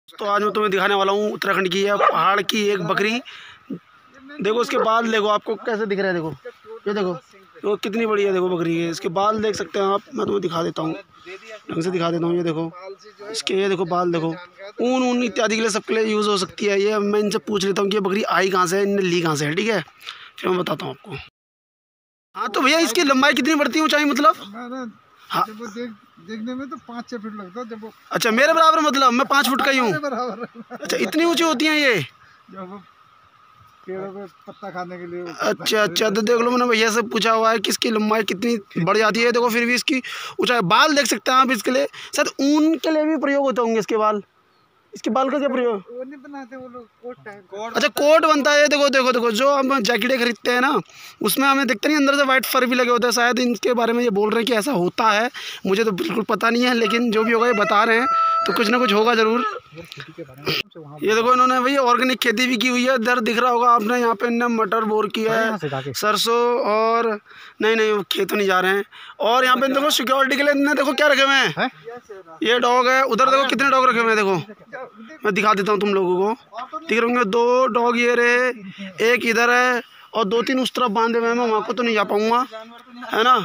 तो आज मैं तुम्हें दिखाने वाला हूँ उत्तराखंड की है पहाड़ की एक बकरी। देखो इसके बाल, देखो आपको कैसे दिख रहा है। देखो ये देखो वो कितनी बड़ी है। देखो बकरी है, इसके बाल देख सकते हैं आप। मैं तुम्हें दिखा देता हूँ, ढंग से दिखा देता हूँ। ये देखो इसके, ये देखो बाल देखो। ऊन इत्यादि के लिए, सबके लिए यूज़ हो सकती है ये। मैं इनसे पूछ लेता हूँ कि ये बकरी आई कहाँ से है, इनने ली कहाँ से है। ठीक है, फिर मैं बताता हूँ आपको। हाँ तो भैया इसकी लंबाई कितनी बढ़ती है, ऊँचाई मतलब? हाँ देखने में तो 5-6 फीट लगता है जब वो। अच्छा मेरे बराबर, मतलब मैं 5 फुट का ही हूँ। अच्छा इतनी ऊँची होती हैं ये जब पेड़ों पे पत्ता खाने के लिए। अच्छा अच्छा, तो देख लो, मैंने भैया से पूछा हुआ है कि इसकी लंबाई कितनी बढ़ जाती है। देखो फिर भी इसकी ऊंचाई, बाल देख सकते हैं आप। इसके लिए शायद ऊन के लिए भी प्रयोग होते होंगे इसके बाल। इसके बाल का क्या प्रयोग? वो नहीं बनाते वो लोग, कोट टाइप। अच्छा कोट बनता है। देखो देखो देखो, जो हम जैकेटें खरीदते हैं ना, उसमें हमें दिखता नहीं, अंदर से वाइट फर भी लगे होते हैं। शायद इनके बारे में ये बोल रहे हैं कि ऐसा होता है। मुझे तो बिल्कुल पता नहीं है, लेकिन जो भी होगा ये बता रहे हैं, तो कुछ ना कुछ होगा ज़रूर। ये देखो इन्होंने भैया ऑर्गेनिक खेती भी की हुई है। इधर दिख रहा होगा आपने, यहाँ पे इन्होंने मटर बोर किया है, सरसों। और नहीं वो खेत नहीं जा रहे हैं। और यहाँ पे देखो सिक्योरिटी के लिए इन्होंने देखो क्या रखे हुए हैं। ये डॉग है। उधर देखो कितने डॉग रखे हुए हैं। देखो मैं दिखा देता हूँ तुम लोगों को, दिख रहे होंगे 2 डॉग ये रहे, एक इधर है और 2-3 उस तरफ बांधे हुए हैं। मैं वहाँ को तो नहीं जा पाऊँगा, है ना।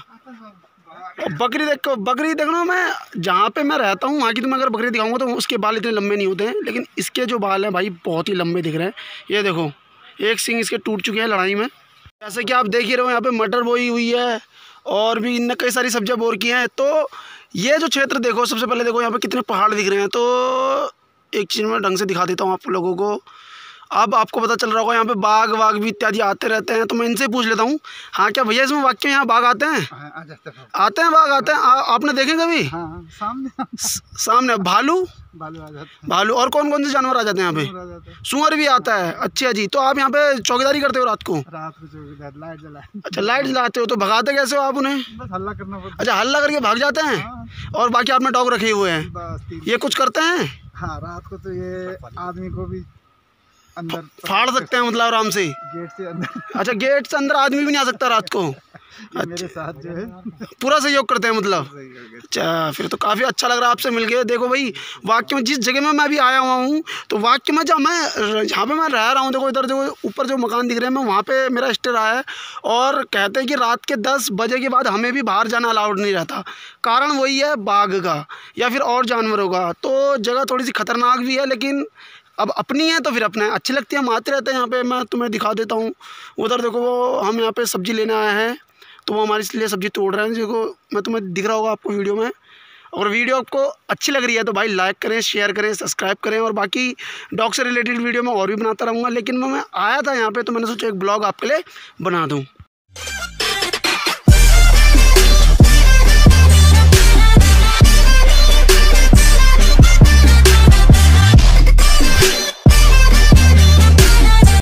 बकरी देखो, बकरी देखना, मैं जहाँ पे मैं रहता हूँ वहाँ की तो मैं अगर बकरी दिखाऊंगा तो उसके बाल इतने लंबे नहीं होते हैं, लेकिन इसके जो बाल हैं भाई बहुत ही लंबे दिख रहे हैं। ये देखो एक सींग इसके टूट चुके हैं लड़ाई में। जैसे कि आप देख ही रहे हो, यहाँ पे मटर बोई हुई है और भी इनने कई सारी सब्जियाँ बोर की हैं। तो ये जो क्षेत्र देखो, सबसे पहले देखो यहाँ पे कितने पहाड़ दिख रहे हैं। तो एक चीज़ मैं ढंग से दिखा देता हूँ आप लोगों को। अब आपको पता चल रहा होगा यहाँ पे बाघ वाघ भी इत्यादि आते रहते हैं। तो मैं इनसे पूछ लेता हूँ, हाँ क्या भैया इसमें वाकई यहाँ बाघ आते हैं? आते हैं बाघ आते हैं। आपने देखे कभी? हाँ, सामने भालू आ जाते हैं। भालू और कौन कौन से जानवर आ जाते हैं यहाँ पे? सूअर भी आता है। अच्छा जी, तो आप यहाँ पे चौकीदारी करते हो रात को? चौकीदार लाइट जलाए। अच्छा लाइट जलाते हो, तो भगाते कैसे हो आप उन्हें? बस हल्ला करना पड़ता है। अच्छा हल्ला करके भाग जाते हैं। हाँ। और बाकी आपने डॉग रखे हुए हैं, बस ये कुछ करते हैं? हाँ, रात को तो ये आदमी को भी अंदर फाड़ सकते हैं, मतलब आराम से गेट से अंदर। अच्छा गेट से अंदर आदमी भी नहीं आ सकता रात को? मेरे साथ जो है पूरा सहयोग करते हैं मतलब। अच्छा फिर तो काफ़ी अच्छा लग रहा है आपसे मिलके। देखो भाई वाकई में जिस जगह में मैं अभी आया हुआ हूँ, तो वाकई में जहाँ पे मैं रह रहा हूँ, देखो इधर देखो ऊपर जो मकान दिख रहे हैं, मैं वहाँ पे मेरा स्टे रहा है। और कहते हैं कि रात के 10 बजे के बाद हमें भी बाहर जाना अलाउड नहीं रहता। कारण वही है बाघ का या फिर और जानवरों का। तो जगह थोड़ी सी खतरनाक भी है, लेकिन अब अपनी है तो फिर अपना है, अच्छी लगती है। हम आते रहते हैं यहाँ पे। मैं तुम्हें दिखा देता हूँ, उधर देखो वो हम यहाँ पे सब्ज़ी लेने आए हैं, तो वो हमारे लिए सब्ज़ी तोड़ रहे हैं। देखो मैं तुम्हें दिख रहा होगा आपको वीडियो में। अगर वीडियो आपको अच्छी लग रही है तो भाई लाइक करें, शेयर करें, सब्सक्राइब करें। और बाकी डॉग से रिलेटेड वीडियो मैं और भी बनाता रहूँगा, लेकिन मैं आया था यहाँ पे तो मैंने सोचा एक ब्लॉग आपके लिए बना दूँ।